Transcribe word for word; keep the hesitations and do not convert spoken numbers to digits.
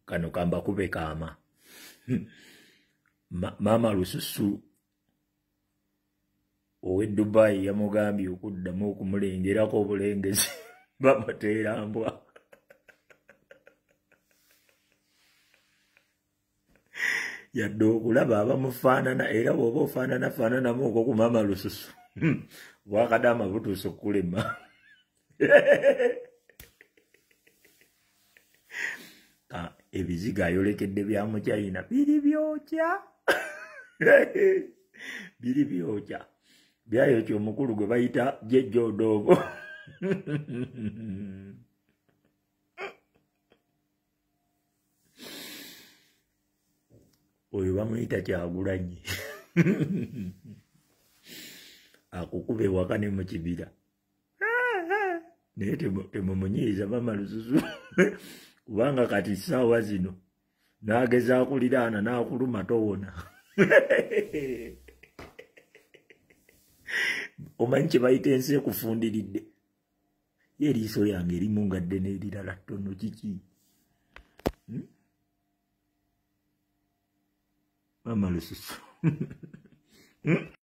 kano kamba kube kama. Ma, Maama Lususu owe Dubai yamugambi okuddamu okumulengerako obulengezi bamuteera mbwa. Yadde okulaba abamufaanana era bw'oba ofaanana faananamu okwo ku Maama Lususu bwakadama butuusa okukulema. Ebiziga ayolekedde bya mu China biri byokya. Biri byokya. Byayokya omukulu gwe bayita Jejjo Doogo. Oyo bamuyita Kyagulanyi. Akukube waka ne mu kibira. Naye temumunyiiza Maama Lususu. Kubanga kati ssaawa zino n'agezaako liraana n'akuluma towona. Omanyi kye bayita ensi ekufundiridde? Ye eriiso lyange erimu nga ddene erirala ttono kiki? Hmm? Maama Lususu.